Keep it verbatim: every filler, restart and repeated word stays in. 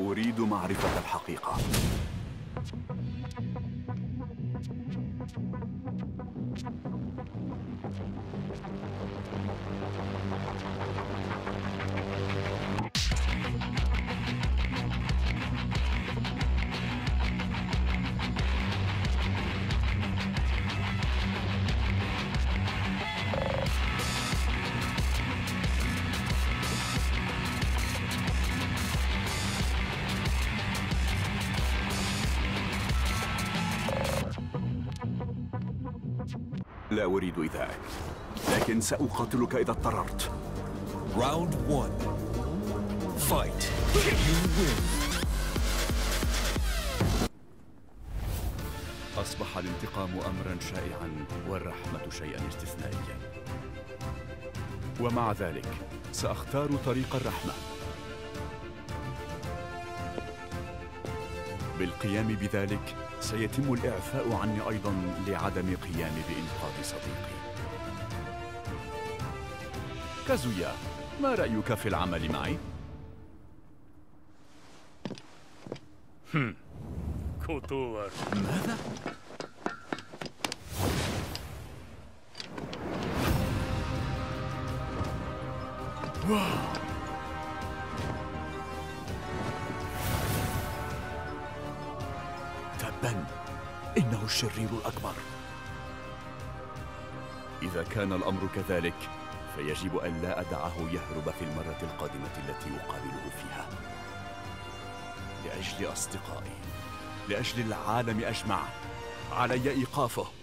أريد معرفة الحقيقة. لا أريد إيذائك، لكن سأقاتلك إذا اضطررت. Round one. Fight. You win. أصبح الانتقام أمراً شائعاً والرحمة شيئاً استثنائياً، ومع ذلك سأختار طريق الرحمة. بالقيام بذلك سيتم الإعفاء عني أيضاً لعدم قيامي بإنقاذ صديقي. كازويا، ما رأيك في العمل معي؟ هم. كوتور. ماذا؟ واو. تبا، إنه الشرير الأكبر. إذا كان الأمر كذلك فيجب أن لا أدعه يهرب في المرة القادمة التي أقابله فيها. لأجل أصدقائي، لأجل العالم أجمع، علي إيقافه.